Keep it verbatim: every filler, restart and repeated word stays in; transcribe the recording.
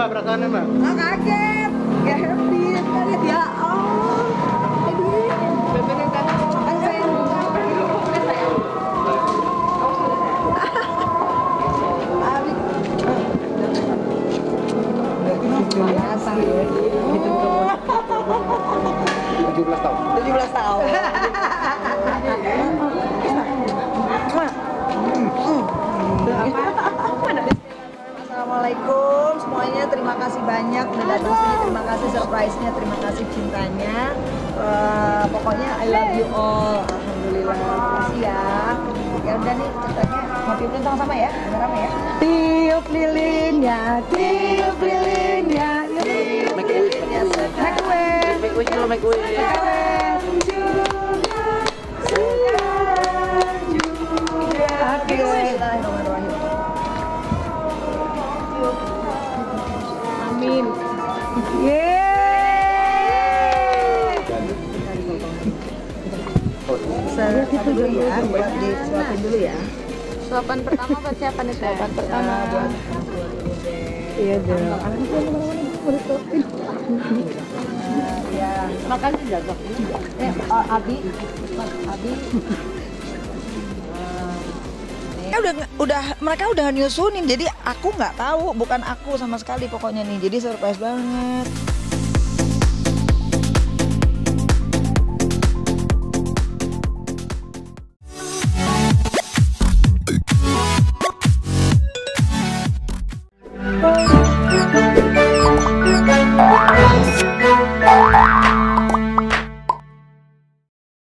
Mbak perasaannya Mbak? Nggak kaget, nggak happy, kaget ya Allah. Aduh, kan saya tujuh belas tahun. tujuh belas tahun. Assalamualaikum semuanya, terima kasih banyak udah datang sini, terima kasih surprise-nya, terima kasih cintanya. Uh, pokoknya I love you all, alhamdulillah, terima kasih ya. Ya udah nih ceritanya mau pimpin sama-sama ya, rame-rame ya. Tiup lilinnya, tiup lilinnya, tiup lilinnya, make wish, make wish dulu, make wish. Amin. Yeay. Satu dulu ya, buat disuapin dulu ya. Suapan pertama buat siapa nih? Suapan pertama buat iya dong. Ya, makasih jago. eh, oh, Abi, Abi. Ya udah udah mereka udah nyusunin, jadi aku nggak tahu, bukan aku sama sekali pokoknya nih, jadi surprise banget.